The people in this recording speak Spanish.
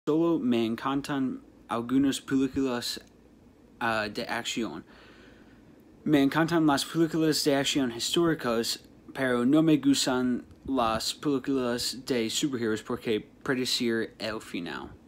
solo me encantan algunas películas de acción. Me encantan las películas de acción históricas, pero no me gustan las películas de superhéroes porque predecir el final.